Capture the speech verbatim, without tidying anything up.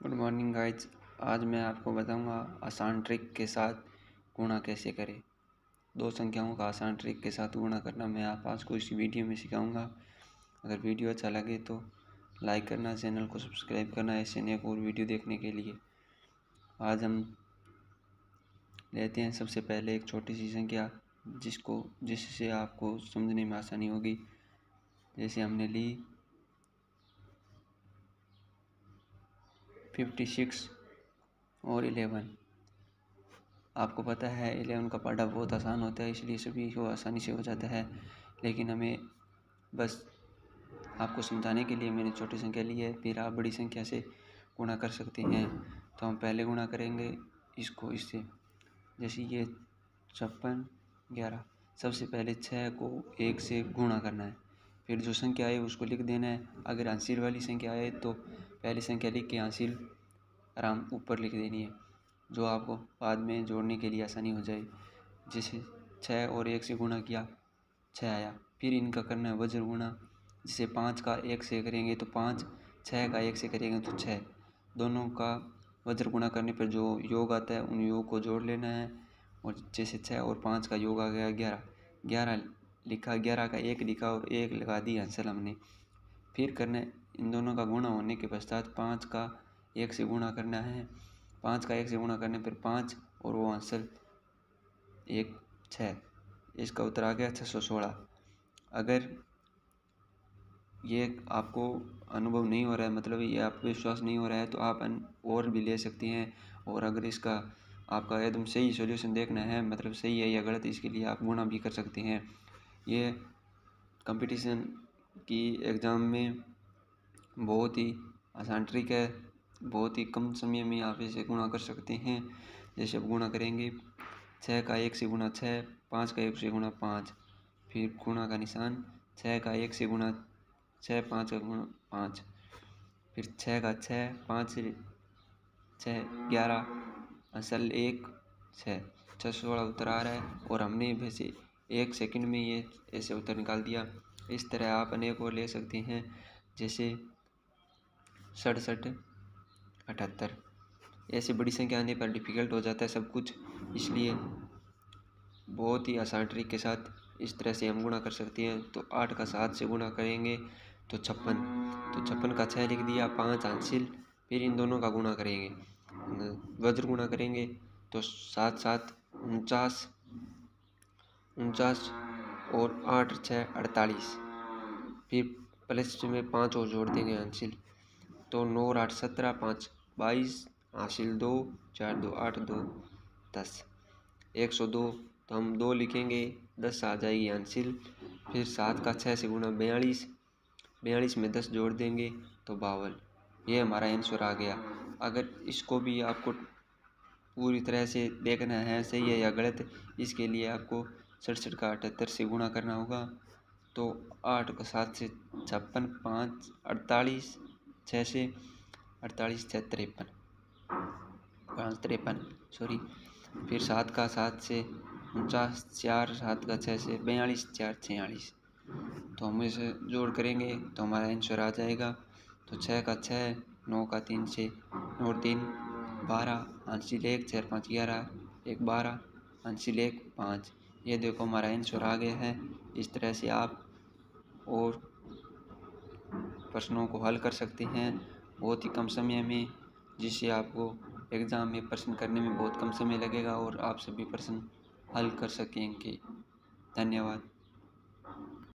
Good morning guys. आज मैं आपको बताऊंगा आसान ट्रिक के साथ गुणा कैसे करें। दो संख्याओं का आसान ट्रिक के साथ गुणा करना मैं आप आज को इस वीडियो में सिखाऊंगा। अगर वीडियो अच्छा लगे तो लाइक करना, चैनल को सब्सक्राइब करना ऐसे अनेक और वीडियो देखने के लिए। आज हम लेते हैं सबसे पहले एक छोटी सी संख्या जिसको जिससे आपको समझने में आसानी होगी। जैसे हमने ली फिफ्टी सिक्स और इलेवन। आपको पता है इलेवन का पढ़ना बहुत आसान होता है, इसलिए सभी को आसानी से हो जाता है। लेकिन हमें बस आपको समझाने के लिए मैंने छोटी संख्या ली है, फिर आप बड़ी संख्या से गुणा कर सकते हैं। तो हम पहले गुणा करेंगे इसको इससे। जैसे ये छप्पन ग्यारह, सबसे पहले छः को एक से गुणा करना है, फिर जो संख्या आए उसको लिख देना है। अगर आंशिक वाली संख्या आए तो पहली संख्या लिख के आंशिक आराम ऊपर लिख देनी है, जो आपको बाद में जोड़ने के लिए आसानी हो जाए। जैसे छः और एक से गुणा किया, छः आया। फिर इनका करना है वज्र गुणा। जैसे पाँच का एक से करेंगे तो पाँच, छः का एक से करेंगे तो छः। दोनों का वज्र गुणा करने पर जो योग आता है उन योग को जोड़ लेना है। और जैसे छः और पाँच का योग आ गया ग्यारह, ग्यारह लिखा, ग्यारह का एक लिखा और एक लगा दी आंसर हमने। फिर करना है इन दोनों का गुणा होने के पश्चात पाँच का एक से गुणा करना है। पाँच का एक से गुणा करने पर पाँच और वो आंसर एक छः, इसका उत्तर आ गया छः सौ सोलह। अगर ये आपको अनुभव नहीं हो रहा है, मतलब ये आपको विश्वास नहीं हो रहा है, तो आप और भी ले सकते हैं। और अगर इसका आपका एकदम सही सॉल्यूशन देखना है, मतलब सही है या गलत, इसके लिए आप गुणा भी कर सकते हैं। ये कंपटीशन की एग्ज़ाम में बहुत ही आसान ट्रिक है, बहुत ही कम समय में आप इसे गुणा कर सकते हैं। जैसे अब गुणा करेंगे, छः का एक से गुणा छः, पाँच का एक से गुणा पाँच, फिर गुणा का निशान, छः का एक से गुणा छः, पाँच का गुणा पाँच, फिर छः का छः, पाँच से छः ग्यारह, असल एक छः, छः सोलह उत्तर आ रहा है। और हमने वैसे एक सेकंड में ये ऐसे उत्तर निकाल दिया। इस तरह आप अनेक और ले सकते हैं, जैसे सड़सठ, अठहत्तर। ऐसी बड़ी संख्या आने पर डिफ़िकल्ट हो जाता है सब कुछ, इसलिए बहुत ही आसान ट्रिक के साथ इस तरह से हम गुणा कर सकते हैं। तो आठ का सात से गुणा करेंगे तो छप्पन, तो छप्पन का छः लिख दिया, पाँच हासिल। फिर इन दोनों का गुणा करेंगे, वज्र गुणा करेंगे तो सात सात उनचास, उनचास और आठ छः अड़तालीस। फिर प्लस में पाँच और जोड़ देंगे हासिल, तो नौ और आठ सत्रह, पाँच बाईस, हासिल दो, चार दो आठ, दो दस, एक सौ दो। तो हम दो लिखेंगे, दस आ जाएगी हासिल। फिर सात का छः से गुणा बयालीस, बयालीस में दस जोड़ देंगे तो बावन। ये हमारा आंसर आ गया। अगर इसको भी आपको पूरी तरह से देखना है सही है या गलत, इसके लिए आपको सड़सठ का अठहत्तर से गुणा करना होगा। तो आठ का सात से छप्पन, पाँच अड़तालीस, छः से अड़तालीस, छः तिरपन, पाँच तिरपन सॉरी। फिर सात का सात से उनचास, चार सात का छः से बयालीस, चार छियालीस। तो हम इसे जोड़ करेंगे तो हमारा आंसर आ जाएगा। तो छः का छः, नौ का तीन से नौ तीन बारह, हासिल एक, चार पाँच ग्यारह, एक बारह, हासिल एक पाँच। ये देखो हमारा आंसर आ गया है। इस तरह से आप और प्रश्नों को हल कर सकते हैं बहुत ही कम समय में, जिससे आपको एग्ज़ाम में प्रश्न करने में बहुत कम समय लगेगा और आप सभी प्रश्न हल कर सकेंगे। धन्यवाद।